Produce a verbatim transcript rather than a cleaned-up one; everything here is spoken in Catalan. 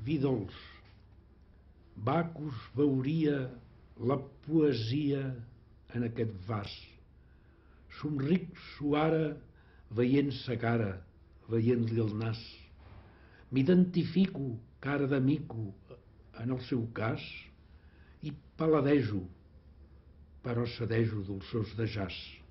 vi dolç. Bacus veuria la poesia en aquest vas. Somric suara veient sa cara, veient-li el nas. M'identifico cara de mico en el seu cas i paladejo, però cedejo dolçors de jaç.